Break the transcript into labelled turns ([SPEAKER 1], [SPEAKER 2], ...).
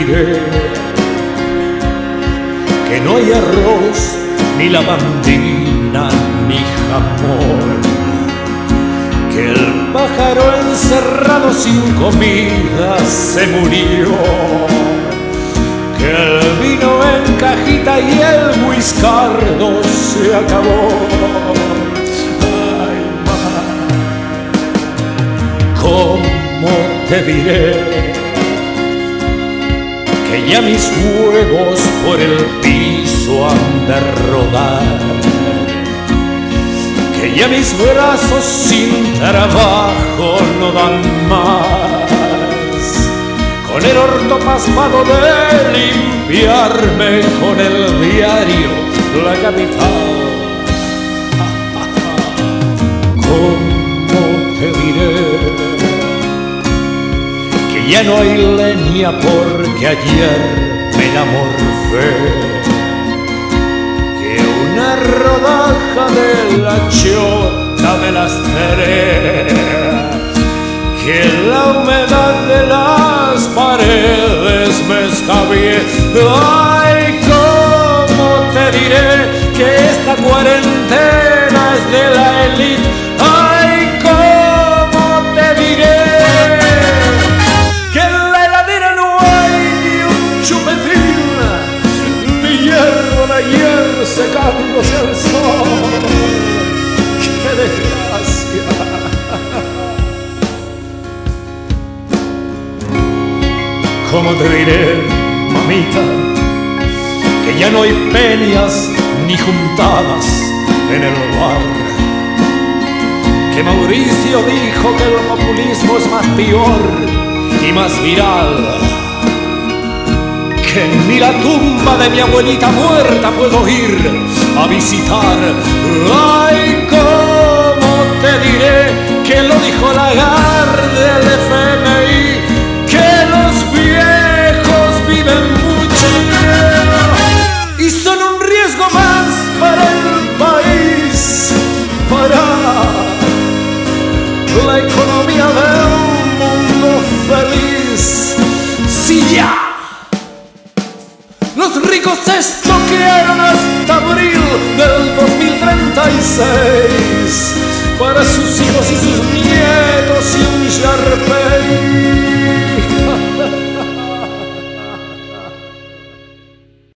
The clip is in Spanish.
[SPEAKER 1] diré que no hay arroz, ni lavandina, ni jamón, que el pájaro encerrado sin comida se murió, que el vino en cajita y el whiskardo se acabó. Ay, ma, ¿cómo te diré que ya mis huevos por el piso han de rodar, que ya mis brazos sin trabajo no dan más, con el orto pasmado de limpiarme con el diario La Capital? ¿Cómo te diré que ya no hay leña porque ayer me la morfé, que una rodaja de la chota me las traeré, que la humedad de las paredes me escabie? Ay, ¿cómo te diré que esta cuarentena es de la élite? Ay, ¿cómo te diré que en la heladera no hay ni un chupetín, ni hierro de ayer secándose al sol? ¡Qué desgracia! ¿Cómo te diré, mamita, que ya no hay peñas ni juntadas en el bar? Que Mauricio dijo que el populismo es más peor y más viral, que ni la tumba de mi abuelita muerta puedo ir a visitar. Ay, ¿cómo te diré que lo dijo Lagarde del FMI, que los viejos viven mucho y son un riesgo más para el país, para la economía de un mundo feliz? Si ya los ricos se estoquearon hasta abril del 2036 para sus hijos y sus nietos y un yarpe